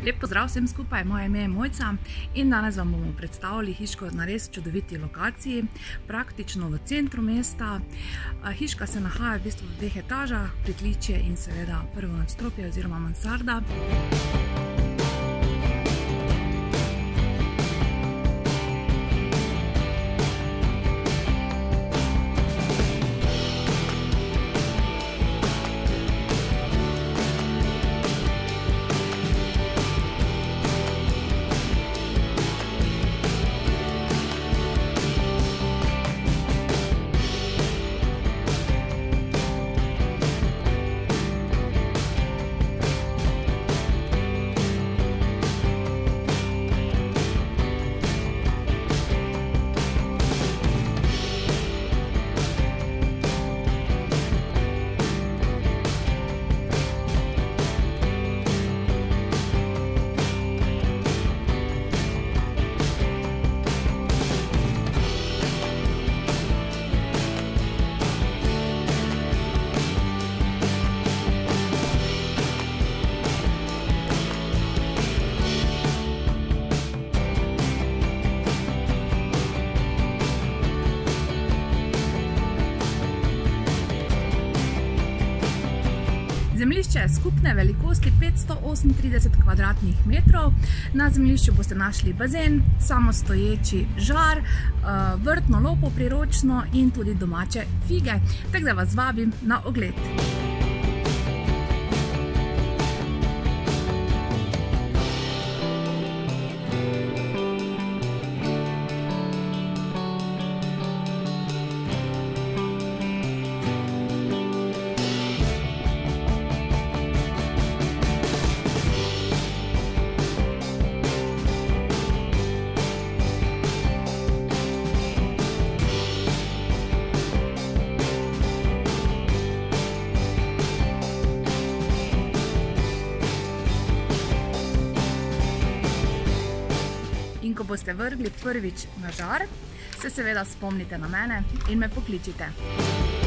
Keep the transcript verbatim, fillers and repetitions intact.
Lep pozdrav vsem skupaj, moje ime je Mojca in danes vam bomo predstavili hiško na res čudoviti lokaciji, praktično v centru mesta. Hiška se nahaja v bistvu v dveh etažah, pritličje in seveda prvo nadstropje oziroma mansarda. Zemljišče je skupne velikosti petsto osemintrideset kvadratnih metrov. Na zemljišču boste našli bazen, samostoječi žar, vrtno lopo priročno in tudi domače fige. Tako da vas vabim na ogled. In ko boste vrgli prvič na žar, se seveda spomnite na mene in me pokličite.